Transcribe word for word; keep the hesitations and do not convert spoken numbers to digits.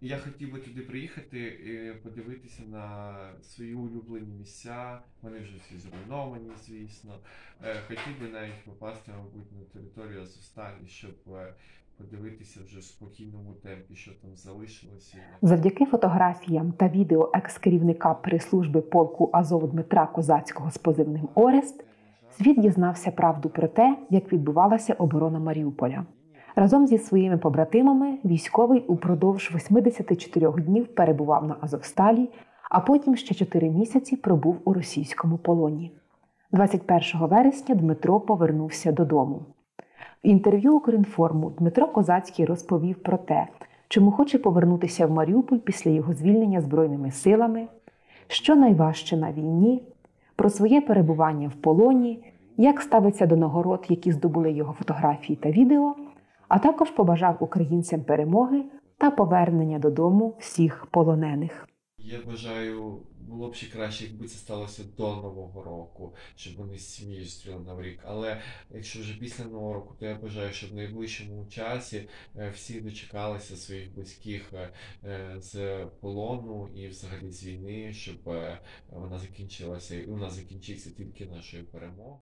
Я хотів би туди приїхати і подивитися на свої улюблені місця. Вони вже всі зруйновані, звісно. Е, Хотів би навіть попасти, мабуть, на територію Азовсталі, щоб е, подивитися вже в спокійному темпі, що там залишилося. Завдяки фотографіям та відео екс-керівника прес-служби полку Азов Дмитра Козацького з позивним «Орест» світ дізнався правду про те, як відбувалася оборона Маріуполя. Разом зі своїми побратимами військовий упродовж вісімдесят чотири днів перебував на Азовсталі, а потім ще чотири місяці пробув у російському полоні. двадцять першого вересня Дмитро повернувся додому. В інтерв'ю «Укрінформу» Дмитро Козацький розповів про те, чому хоче повернутися в Маріуполь після його звільнення Збройними силами, що найважче на війні, про своє перебування в полоні, як ставиться до нагород, які здобули його фотографії та відео, а також побажав українцям перемоги та повернення додому всіх полонених. Я бажаю, було б ще краще, якби це сталося до Нового року, щоб вони з сім'єю зустріли Новий рік. Але якщо вже після Нового року, то я бажаю, щоб в найближчому часі е, всі дочекалися своїх близьких е, е, з полону і взагалі з війни, щоб е, вона закінчилася, і у нас закінчиться тільки нашою перемогою.